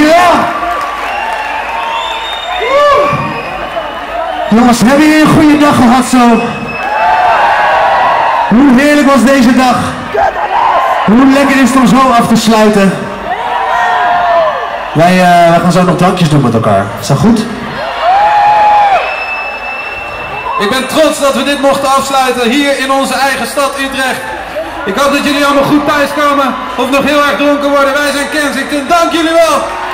Ja! Jongens, hebben jullie een goede dag gehad zo? Hoe heerlijk was deze dag? Hoe lekker is het om zo af te sluiten? Wij gaan zo nog drankjes doen met elkaar. Is dat goed? Ik ben trots dat we dit mochten afsluiten hier in onze eigen stad Utrecht. Ik hoop dat jullie allemaal goed thuiskomen of nog heel erg dronken worden. Wij zijn Kensington. Dank jullie wel!